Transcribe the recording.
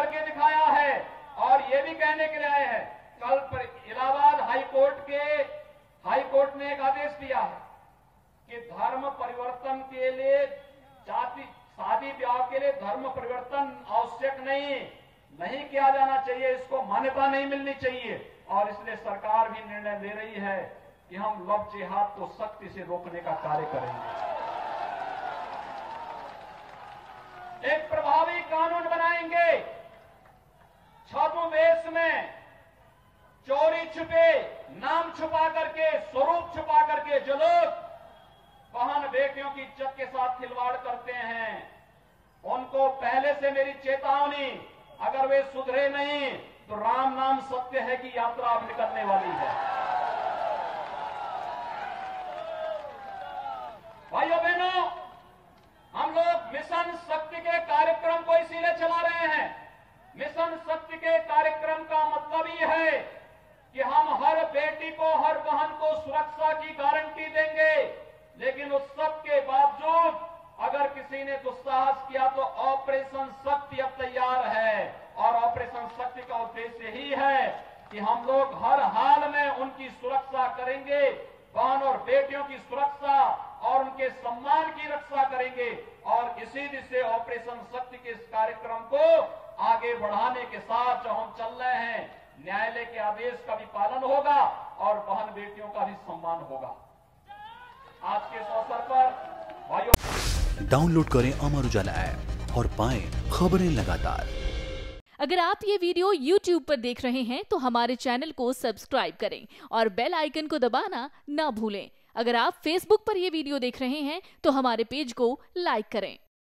करके दिखाया है और ये भी कहने के लिए आए हैं। कल पर इलाहाबाद हाई कोर्ट ने एक आदेश दिया है कि धर्म परिवर्तन के लिए शादी ब्याह के लिए धर्म परिवर्तन आवश्यक नहीं किया जाना चाहिए, इसको मान्यता नहीं मिलनी चाहिए। और इसलिए सरकार भी निर्णय ले रही है कि हम लव जिहाद को सख्ती से रोकने का कार्य करेंगे। एक प्रभावी कानून बनाएंगे। छद्मवेश में चोरी छुपे, नाम छुपा करके, स्वरूप छुपा करके जो लोग बहन बेटियों की इज्जत के साथ खिलवाड़ करते हैं, उनको पहले से मेरी चेतावनी, अगर वे सुधरे नहीं तो राम नाम सत्य है कि यात्रा अब निकलने वाली है। भाइयों बहनों, हम लोग मिशन शक्ति के कार्यक्रम को इसीलिए चला रहे हैं। मिशन शक्ति के कार्यक्रम का मतलब ये है कि हम हर बेटी को, हर बहन को सुरक्षा की गारंटी देंगे, लेकिन उस सब के बावजूद अगर किसी ने दुस्साहस किया तो ऑपरेशन शक्ति अब तैयार है। और ऑपरेशन शक्ति का उद्देश्य ही है कि हम लोग हर हाल में उनकी सुरक्षा करेंगे, बहन और बेटियों की सुरक्षा और उनके सम्मान की रक्षा करेंगे। और इसी दिशा ऑपरेशन शक्ति के इस कार्यक्रम को आगे बढ़ाने के साथ जो हम चल रहे हैं, न्यायालय के आदेश का भी पालन होगा और बहन बेटियों का भी सम्मान होगा। आज के इस अवसर पर भाइयों, डाउनलोड करें अमर उजाला ऐप और पाएं खबरें लगातार। अगर आप ये वीडियो YouTube पर देख रहे हैं तो हमारे चैनल को सब्सक्राइब करें और बेल आइकन को दबाना ना भूलें। अगर आप Facebook पर ये वीडियो देख रहे हैं तो हमारे पेज को लाइक करें।